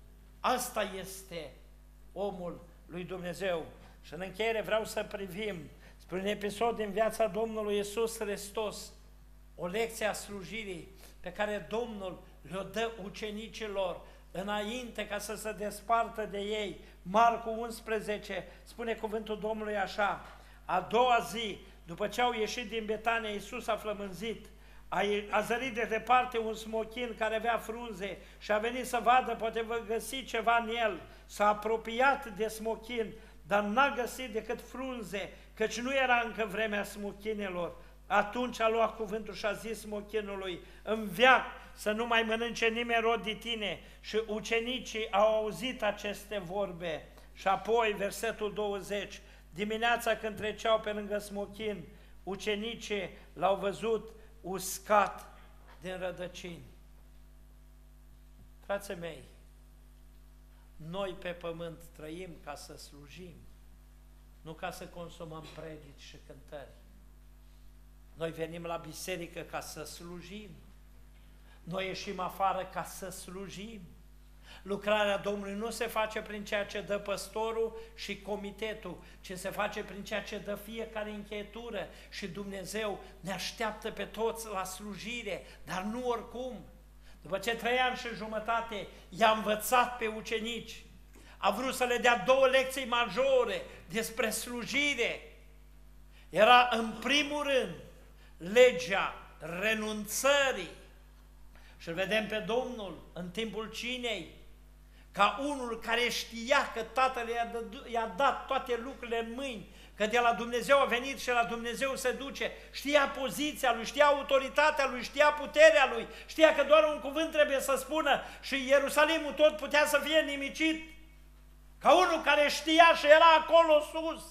Asta este omul lui Dumnezeu. Și în încheiere vreau să privim spre un episod din viața Domnului Iisus Hristos, o lecție a slujirii pe care Domnul le-o dă ucenicilor înainte ca să se despartă de ei. Marcu unsprezece spune cuvântul Domnului așa, a doua zi, după ce au ieșit din Betania, Iisus a flămânzit, a, a zărit de departe un smochin care avea frunze și a venit să vadă, poate vă găsi ceva în el. S-a apropiat de smochin, dar n-a găsit decât frunze, căci nu era încă vremea smochinelor. Atunci a luat cuvântul și a zis smochinului, în veac să nu mai mănânce nimeni rod de tine. Și ucenicii au auzit aceste vorbe. Și apoi, versetul douăzeci, dimineața când treceau pe lângă smochin, ucenicii l-au văzut uscat din rădăcini. Frații mei, noi pe pământ trăim ca să slujim, nu ca să consumăm predici și cântări. Noi venim la biserică ca să slujim. Noi ieșim afară ca să slujim. Lucrarea Domnului nu se face prin ceea ce dă păstorul și comitetul, ci se face prin ceea ce dă fiecare încheietură și Dumnezeu ne așteaptă pe toți la slujire, dar nu oricum. După ce trei ani și jumătate i-a învățat pe ucenici, a vrut să le dea două lecții majore despre slujire. Era în primul rând legea renunțării. Și vedem pe Domnul în timpul cinei, ca unul care știa că Tatăl i-a, i-a dat toate lucrurile în mâini, că de la Dumnezeu a venit și la Dumnezeu se duce, știa poziția lui, știa autoritatea lui, știa puterea lui, știa că doar un cuvânt trebuie să spună și Ierusalimul tot putea să fie nimicit. Ca unul care știa și era acolo sus,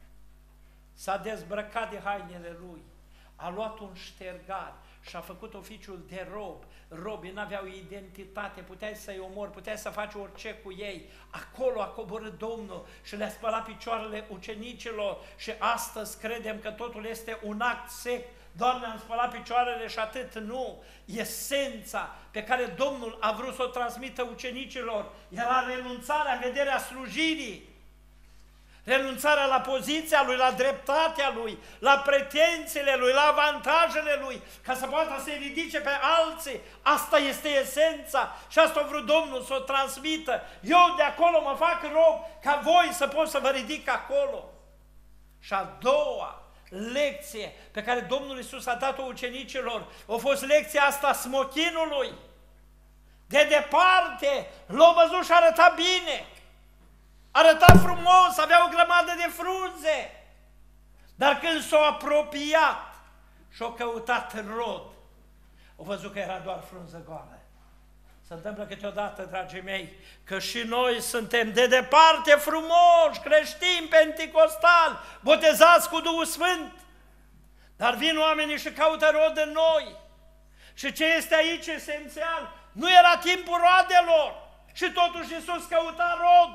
s-a dezbrăcat de hainele lui, a luat un ștergar și a făcut oficiul de rob. Robii n-aveau identitate, puteai să-i omori, puteai să faci orice cu ei. Acolo a coborât Domnul și le-a spălat picioarele ucenicilor și astăzi credem că totul este un act sec. Doar ne-am spălat picioarele și atât, nu. Esența pe care Domnul a vrut să o transmită ucenicilor era renunțarea în vederea slujirii. Renunțarea la poziția lui, la dreptatea lui, la pretențiile lui, la avantajele lui, ca să poată să-i ridice pe alții. Asta este esența și asta a vrut Domnul să o transmită. Eu de acolo mă fac rob ca voi să pot să vă ridic acolo. Și a doua lecție pe care Domnul Iisus a dat-o ucenicilor a fost lecția asta smochinului. De departe l-a văzut și arăta bine. Arăta frumos, avea o grămadă de frunze. Dar când s-a apropiat și-a căutat rod, a văzut că era doar frunză goală. Se întâmplă câteodată, dragii mei, că și noi suntem de departe frumoși, creștini, penticostali, botezați cu Duhul Sfânt. Dar vin oamenii și caută rod în noi. Și ce este aici esențial? Nu era timpul roadelor și totuși Iisus căuta rod.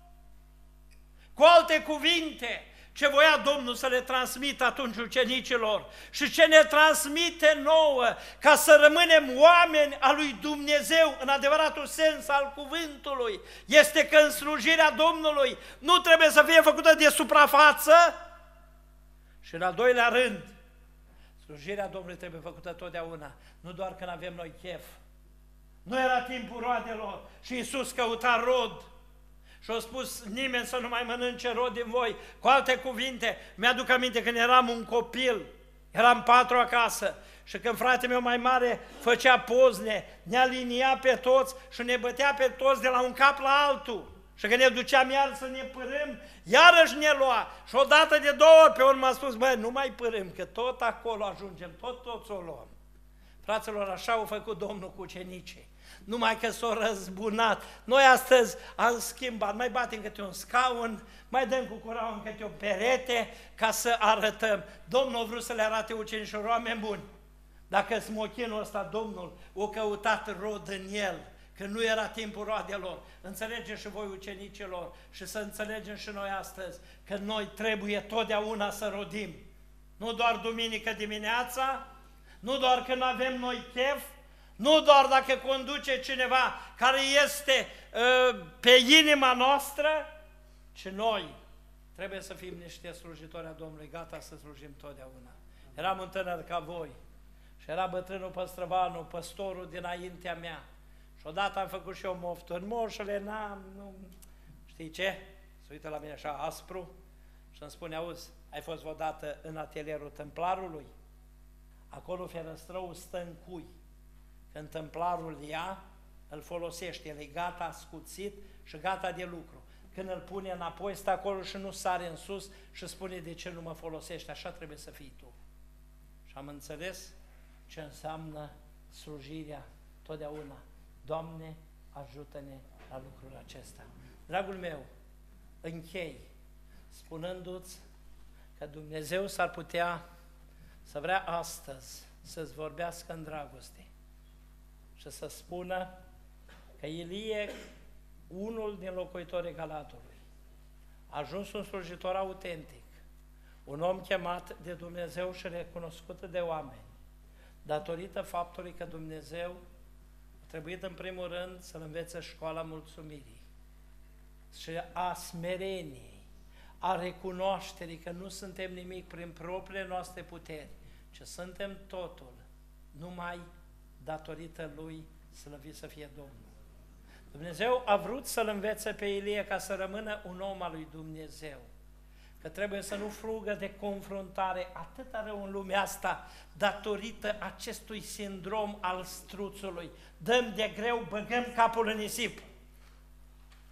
Cu alte cuvinte, ce voia Domnul să le transmită atunci ucenicilor și ce ne transmite nouă, ca să rămânem oameni al lui Dumnezeu în adevăratul sens al cuvântului, este că în slujirea Domnului nu trebuie să fie făcută de suprafață și în al doilea rând, slujirea Domnului trebuie făcută totdeauna, nu doar când avem noi chef. Nu era timpul roadelor și Iisus căuta rod. Și a spus nimeni să nu mai mănânce rod din voi. Cu alte cuvinte, mi-aduc aminte când eram un copil, eram patru acasă și când fratele meu mai mare făcea pozne, ne alinia pe toți și ne bătea pe toți de la un cap la altul. Și când ne duceam iar să ne părâm, iarăși ne lua. Și odată de două ori pe urmă a spus, băi, nu mai părâm, că tot acolo ajungem, tot toți o luăm. Fraților, așa au făcut Domnul cu ucenicii. Numai că s-au răzbunat. Noi astăzi am schimbat, mai batem câte un scaun, mai dăm cu curau în câte o perete ca să arătăm. Domnul a vrut să le arate ucenicilor, oameni buni. Dacă smochinul ăsta Domnul a căutat rod în el, că nu era timpul roadelor, înțelegeți și voi ucenicilor și să înțelegem și noi astăzi că noi trebuie totdeauna să rodim. Nu doar duminică dimineața, nu doar când avem noi chef, nu doar dacă conduce cineva care este uh, pe inima noastră, ci noi trebuie să fim niște slujitori a Domnului, gata să slujim totdeauna. Eram un tânăr ca voi și era bătrânul Păstrăvanu, păstorul dinaintea mea. Și odată am făcut și eu mofturi, moșule, n-am, nu... Știi ce? Se uită la mine așa aspru și îmi spune, auzi, ai fost odată în atelierul Templarului? Acolo ferăstrăul stă în cui. Când templarul ia, îl folosește, el e gata ascuțit și gata de lucru. Când îl pune înapoi, stă acolo și nu sare în sus și spune de ce nu mă folosește, așa trebuie să fii tu. Și am înțeles ce înseamnă slujirea totdeauna. Doamne, ajută-ne la lucrul acesta. Dragul meu, închei spunându-ți că Dumnezeu s-ar putea să vrea astăzi să-ți vorbească în dragoste și să spună că Ilie, unul din locuitorii Galatului, a ajuns un slujitor autentic, un om chemat de Dumnezeu și recunoscut de oameni, datorită faptului că Dumnezeu a trebuit în primul rând să-l învețe școala mulțumirii și a smereniei, a recunoașterii că nu suntem nimic prin propriile noastre puteri, ci suntem totul numai datorită Lui, slăvit să fie Domnul. Dumnezeu a vrut să-l învețe pe Ilie ca să rămână un om al lui Dumnezeu, că trebuie să nu frugă de confruntare atâta rău în lumea asta, datorită acestui sindrom al struțului. Dăm de greu, băgăm capul în nisip.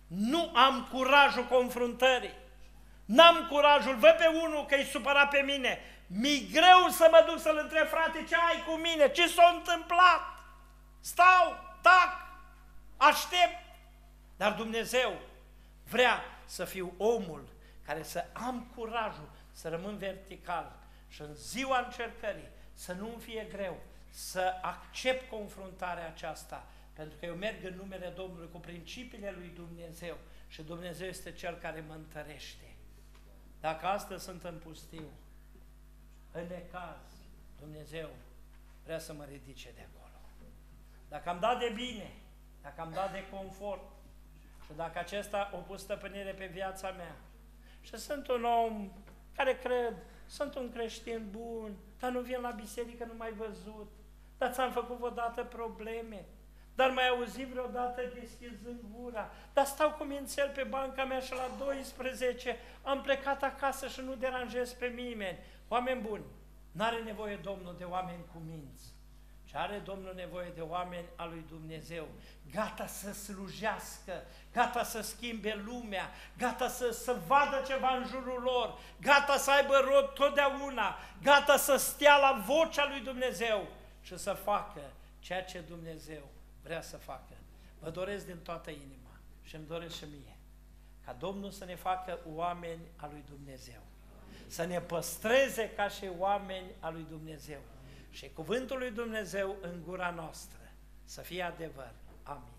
Nu am curajul confruntării. N-am curajul, văd pe unul că e supărat pe mine. Mi-e greu să mă duc să-l întreb, frate, ce ai cu mine? Ce s-a întâmplat? Stau, tac, aștept. Dar Dumnezeu vrea să fiu omul care să am curajul să rămân vertical și în ziua încercării să nu-mi fie greu să accept confruntarea aceasta, pentru că eu merg în numele Domnului cu principiile lui Dumnezeu și Dumnezeu este Cel care mă întărește. Dacă astăzi sunt în pustiu, în necaz, Dumnezeu vrea să mă ridice de acolo. Dacă am dat de bine, dacă am dat de confort și dacă acesta a pus stăpânire pe viața mea și sunt un om care cred, sunt un creștin bun, dar nu vin la biserică, nu m-ai văzut, dar ți-am făcut vreodată probleme, dar m-ai auzit vreodată deschizând gura, dar stau cu mințel pe banca mea și la doisprezece am plecat acasă și nu deranjez pe nimeni. Oameni buni, n-are nevoie Domnul de oameni cu minți, ci are Domnul nevoie de oameni al lui Dumnezeu, gata să slujească, gata să schimbe lumea, gata să, să vadă ceva în jurul lor, gata să aibă rod totdeauna, gata să stea la vocea lui Dumnezeu și să facă ceea ce Dumnezeu vrea să facă. Vă doresc din toată inima și îmi doresc și mie ca Domnul să ne facă oameni al lui Dumnezeu, să ne păstreze ca și oameni al lui Dumnezeu și cuvântul lui Dumnezeu în gura noastră să fie adevăr. Amin.